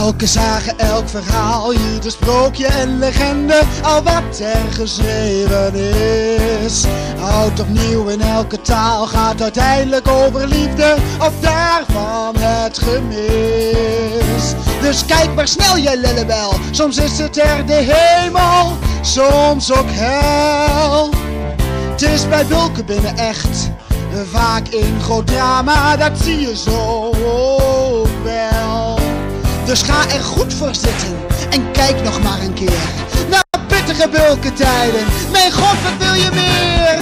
Elke sage, elk verhaal, ieder sprookje en legende, al wat er geschreven is. Oud of nieuw in elke taal gaat uiteindelijk over liefde of daarvan het gemis. Dus kijk maar snel, jij lillebel, soms is het er de hemel, soms ook hel. Het is bij Bulken binnen echt, vaak in groot drama, dat zie je zo ook wel. Dus ga er goed voor zitten en kijk nog maar een keer naar pittige Bulkentijden. Mijn god, wat wil je meer?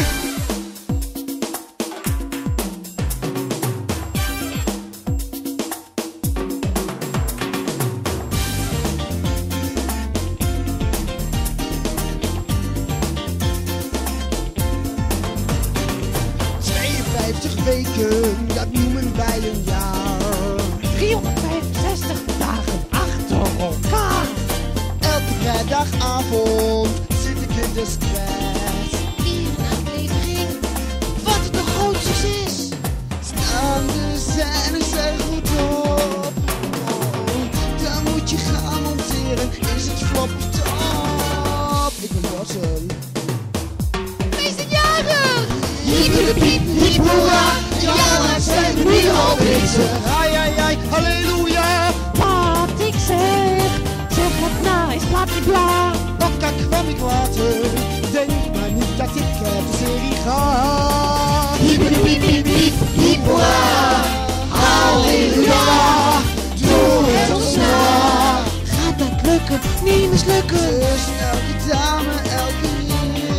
Weken, dat noemen wij een jaar. 365 dagen achter elkaar. Elke vrijdagavond zit ik in de stress. Hier een aflevering, wat het een groot succes. Staande scènes zijn goed op. Dan moet je gaan monteren, is het flop of top? Ik ben Bossen. Wij zijn jarig! Hiep, hiep, hoera! Ja, wij zijn er nu al bezig. Ai, ai, ai, halleluja! Wat ik zeg het na, is bla. Ook kwam ik later, denk maar niet dat ik uit de serie ga. Hiep, hiep, hiep, hiep, hiep, hoera! Halleluja! Doe het ons na! Gaat dat lukken, niet mislukken. Dus elke dame, elke heer.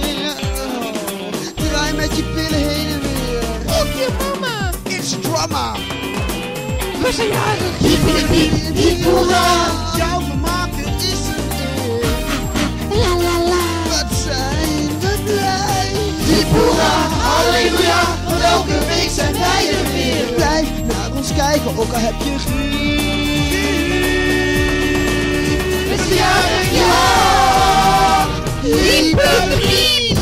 Draai met je pillen heen en weer. Ook je mama. It's drama! We zijn jarig. Hiep, hiep, hiep, hiep, hoera! Jouw vermaken is een eer. La la la. Wat zijn we blij! Hiep, hoera! Halleluja! Want elke week zijn wij er weer. Blijf naar ons kijken, ook al heb je griep. We zijn jarig, ja! Hiep, hiep, hiep!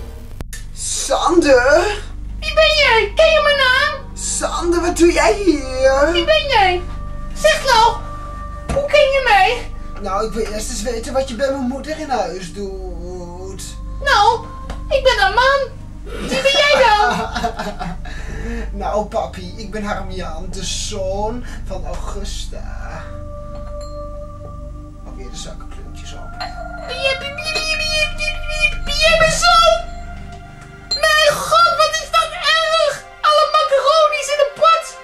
Sander? Wie ben jij? Ken je mijn naam? Sander, wat doe jij hier? Wie ben jij? Zeg nou, hoe ken je mij? Nou, ik wil eerst eens weten wat je bij mijn moeder in huis doet. Nou, ik ben een man. Wie ben jij dan? Nou, papi, ik ben Harmjan, de zoon van Augusta. Alweer de zakkenkluntjes op. Ben jij mijn zoon? Mijn god, wat is dat erg! Alle macaronis in een pot!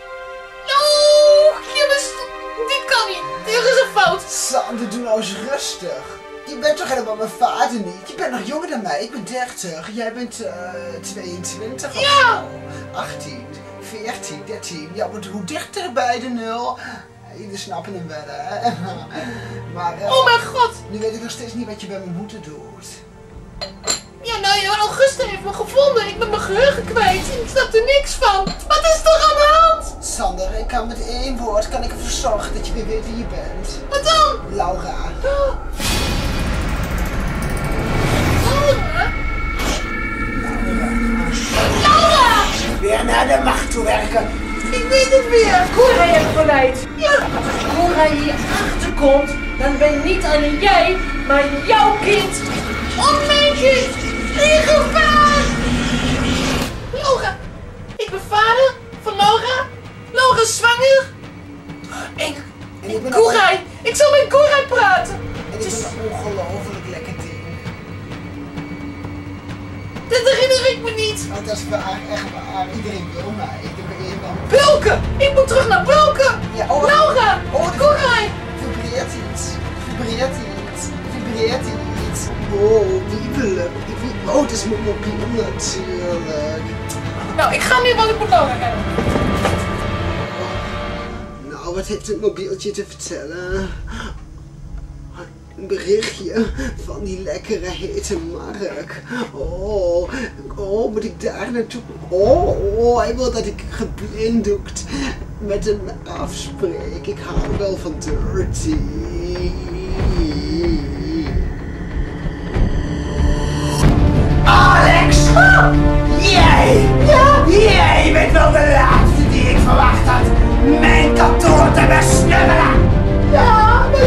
Dit kan niet. Dit is een fout. Sander, doe nou eens rustig. Je bent toch helemaal mijn vader niet? Je bent nog jonger dan mij. Ik ben 30. Jij bent 22 of Ja. zo. 18, 14, 13. Ja, want hoe dichter bij de 0... Jullie snappen hem wel, hè? Maar, Oh mijn god. nu weet ik nog steeds niet wat je bij mijn moeder doet. Ja, nou ja, Augusta heeft me gevonden. Ik ben mijn geheugen kwijt. Ik snap er niks van. Wat is er aan de hand? Sander, ik kan met één woord ervoor zorgen dat je weer weet wie je bent. Wat dan? Laura. Laura? Laura! Weer naar de macht toe werken. Ik weet het weer. Koera heeft geleid. Ja. Als Koera hier achter komt, dan ben niet alleen jij, maar jouw kind. Oh mijn kind. In gevaar. Laura. Ik ben vader van Laura. Laura is zwanger. En ik ben Koerij. Ik zal met Koerij praten. En ik ben een ongelooflijk lekker ding. Dat herinner ik me niet. Want dat is waar, echt waar. Iedereen wil mij. Ik ben eenmaal. Bulken. Ik moet terug naar Bulken. Ja, oh, Laura. oh, Koerij. Vibreert iets. Vibreert iets. Vibreert iets. Oh, wiebelen. Oh, het is mijn mobiel natuurlijk. Nou, ik ga nu, want ik moet Laura hebben. Nou, wat heeft het mobieltje te vertellen? Een berichtje van die lekkere hete Mark. Oh, moet ik daar naartoe? Oh, hij wil dat ik geblinddoekt met hem afspreek. Ik hou wel van dirty. Alex! Jij! Ja? Jij bent wel de laatste die ik verwacht had mijn kantoor te besnuffelen! Ja,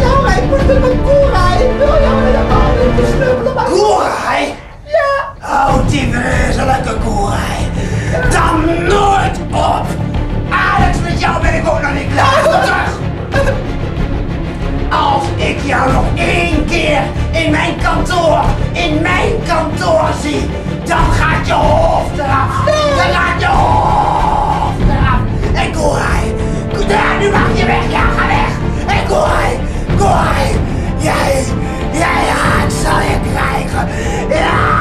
in mijn kantoor zie, dan gaat je hoofd eraf. Dan gaat je hoofd eraf. En Gorai, nu mag je weg. Ja, ga weg. En Gorai, jij zal je krijgen. Ja.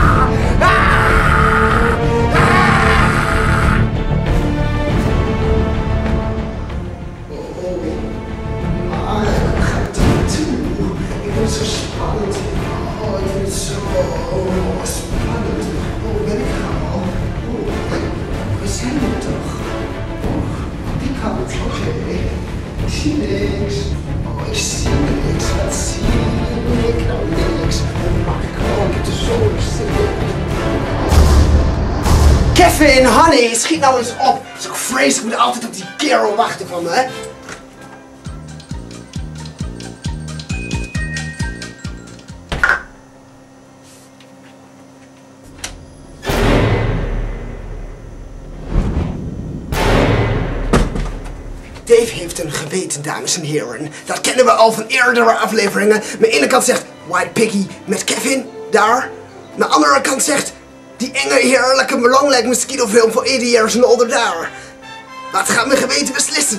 Zo spannend. Oh, ik vind het zo spannend. Oh, ben ik al? Oh, we zijn er toch? Oh, die kant. Oké. Ik zie niks. Oh, ik zie niks. Wat zie ik? Nou, niks. Oh, ik heb er zo zin in. Kevin, honey, schiet nou eens op. Het is ook vreselijk. Ik moet altijd op die kerel wachten van me, hè? Dave heeft een geweten, dames en heren. Dat kennen we al van eerdere afleveringen. Mijn ene kant zegt White Piggy met Kevin, daar. Mijn andere kant zegt die enge, heerlijke, belangrijke mosquito-film voor 80 years and older daar. Wat gaat mijn geweten beslissen?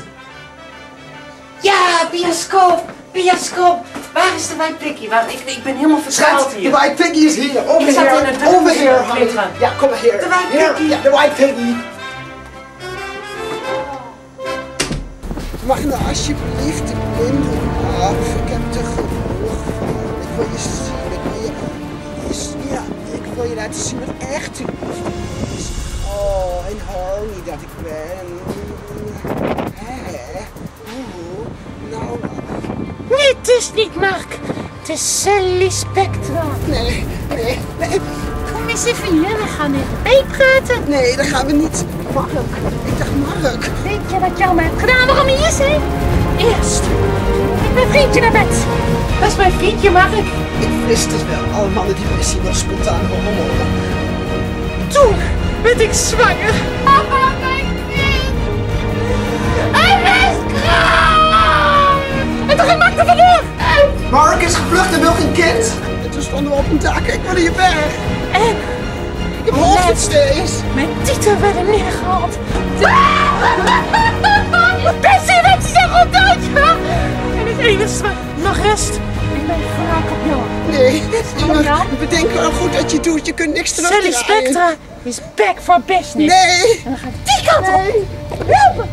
Ja, bioscoop. Waar is de White Piggy? Ik ben helemaal verdwaald hier. De White Piggy is hier. Over Ik zat in het over hier. Ja, kom maar hier. De White Piggy. Ja, de White Piggy. Mag je nou alsjeblieft de blinden af? Ik heb te genoeg van. Ik wil je zien. Ik wil je laten zien wat echt is. Oh, en horny dat ik ben. Hè? Nou. Nee, het is niet Mark. Het is Sally Spectra. Nee. Kom eens even hier, we gaan even meepraten. Nee, dat gaan we niet. Mark. Ik dacht Mark. Weet je wat jou maar hebt gedaan waarom we hier zijn? Eerst, ik ben vriendje naar bed. Dat is mijn vriendje, Mark. Ik wist het wel. Alle mannen die willen zien wel spontaan homo. Toen werd ik zwanger. Papa, mijn kind. Hij is kraam. En toen ging Mark er vandoor. Mark is gevlucht en wil geen kind. En toen stonden we op een dak. Ik wilde je weg. En Ik heb hoofd steeds. mijn tieten werden neergehaald. Bessie werd zo goed dood. En het enige wat nog rest is mijn wraak op jou. Nee, bedenk wel goed dat je doet. Je kunt niks terugdraaien. Sally Spectra is back for business. Nee. En dan gaat die kant op. Helpen.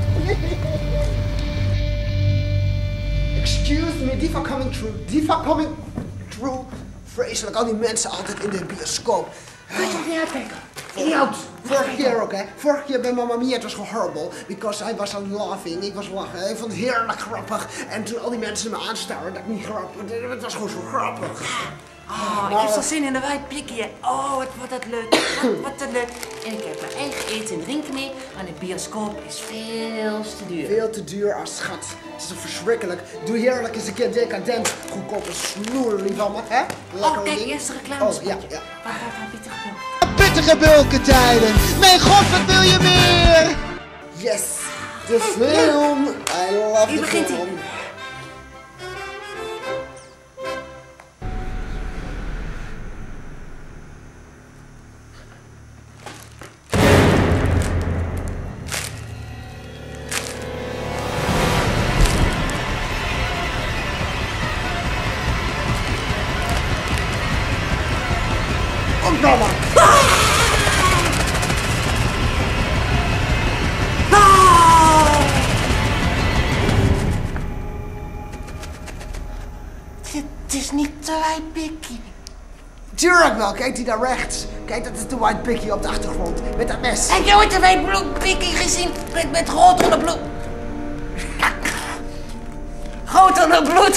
Excuse me, die van coming true. Vreselijk, al die mensen altijd in de bioscoop. Kun je niet uitkijken? Idioot! Vorige keer ook, hè. Vorige keer bij Mamma Mia, het was gewoon horrible. Because I was laughing, ik was lachen. Ik vond het heerlijk grappig. En toen al die mensen me aanstaarden, dat ik niet grappig. Het was gewoon zo grappig. Oh, ik heb zo zin in de White Piggy. Oh, wat wordt dat leuk. Wat een leuk. En ik heb mijn eigen eten en drinken mee. Maar de bioscoop is veel te duur. Veel te duur als schat. Het is toch verschrikkelijk. Doe heerlijk eens een keer decadent. Goedkope snoer van me, hè? Lekker Oh, kijk, ding. eerst de reclamespotje. Oh, ja. Waar pittige bulk. Pittige bulkentijden. Mijn god, wat wil je meer? Yes, de film. I love Wie the begint film. ie? Mama. Het is niet de White Piggy. Tuurlijk wel, kijk die daar rechts. Kijk, dat is de White Piggy op de achtergrond. Met dat mes. Heb je ooit de White Piggy gezien? Met groot onder bloed. Groot onder bloed.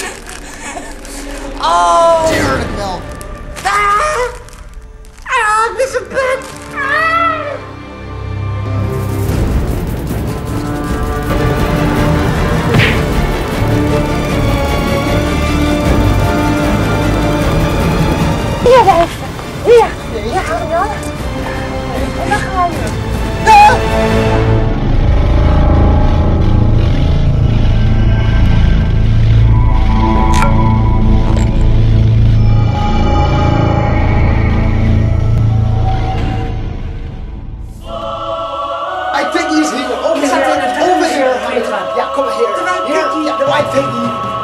Oh. Tuurlijk wel. Het is een put. Hier, wijfje. Hier. Hier gaan we dan. En dan gaan we. Kom maar hier. De white piggy.